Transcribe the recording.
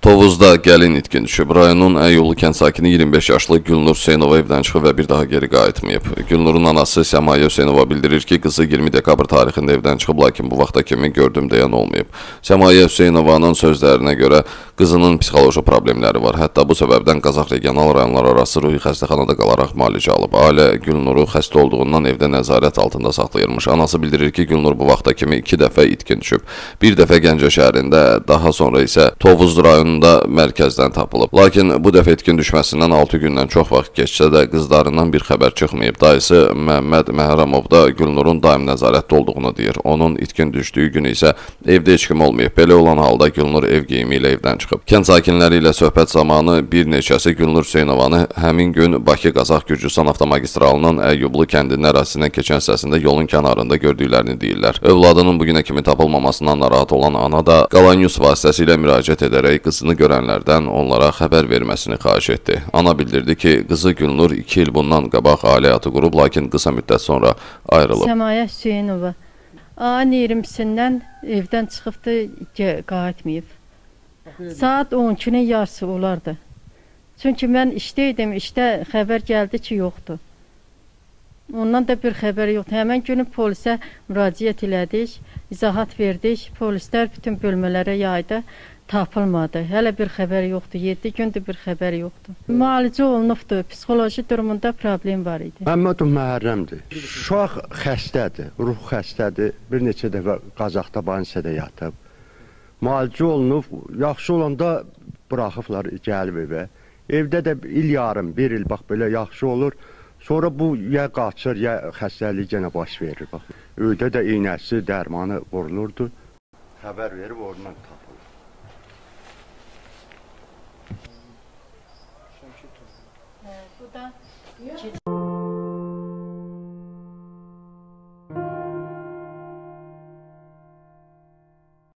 Tovuzda gəlin itkin düşüb. Rayonun Əyyolu kənd sakini 25 yaşlı Gülnur Hüseynova evdən çıxıb və bir daha geri qayıtmayıb. Gülnurun anası Səmaya Hüseynova bildirir ki, qızı 20 dekabr tarixində evdən çıxıb, lakin bu vaxta kimi gördüm deyən olmayıb. Səmaya Hüseynovanın sözlərinə görə qızının psixoloji problemləri var. Hətta bu səbəbdən Qazax regional rayonlar arası ruhi xəstəxanada qalaraq müalicə alıb. Ailə Gülnuru xəstə olduğundan evdə nəzarət altında saxlayırmış. Anası bildirir ki, Gülnur bu vaxta kimi 2 dəfə itkin düşüb. Bir dəfə Gəncə şəhərində, daha sonra isə Tovuz rayonunda mərkəzdən tapılıb. Lakin bu dəfə itkin düşməsindən 6 gündən çox vaxt keçsə də qızlarından bir xəbər çıxmayıb. Dayısı Məhəmməd Məhərrəmov da Gülnurun daim nəzarətdə olduğunu deyir. Onun itkin düşdüyü gün isə evdə heç kim olmayıb. Belə olan halda Gülnur ev geyimi ilə evdən çıxıb. Kənd sakinləri ilə söhbət zamanı bir neçəsi Gülnur Hüseynovanı həmin gün Bakı-Qazax-Gürcüstan avtomagistralının Əyyublu kəndinin ərazisindən keçən hissəsində yolun kənarında gördüklərini deyirlər. Övladının bugünə kimi tapılmamasından narahat olan ana da Qalan News vasitəsilə müraciət edərək qızını görənlərdən onlara xəbər verməsini xahiş etdi. Ana bildirdi ki, qızı Gülnur 2 il bundan qabaq ailə həyatı qurub, lakin qısa müddət sonra ayrılıb. Səmaya Hüseynova ayın 20-sindən evdən çıxıbdı, qayıtmayıb. Saat 12-nin yarısı olardı. Çünki mən işdəydim, işdə xəbər gəldi ki, yoxdur. Ondan da bir xəbər yoxdur. Həmən günü polisə müraciət elədik, izahat verdik. Polislər bütün bölmələrə yaydı. Tapılmadı. Hələ bir xəbər yoxdur. 7 gündür bir xəbər yoxdur. Müalicə olunubdur. Psixoloji durumunda problem var idi. Məhəmmədov Məhərrəmdir. Uşaq xəstədir, ruh xəstədir. Bir neçə dəfə Qazaxda banisədə yatıb. Müalicə olunub. Yaxşı olanda buraxıblar, gəlib evə. Evdə də il yarım, bir il bax belə yaxşı olur. Sonra bu ya qaçır, ya xəstəlik yenə baş verir. Bax. Öydə də iynəsi, dərmanı vurulurdu. Xəbər verib oradan tapılır. Bu da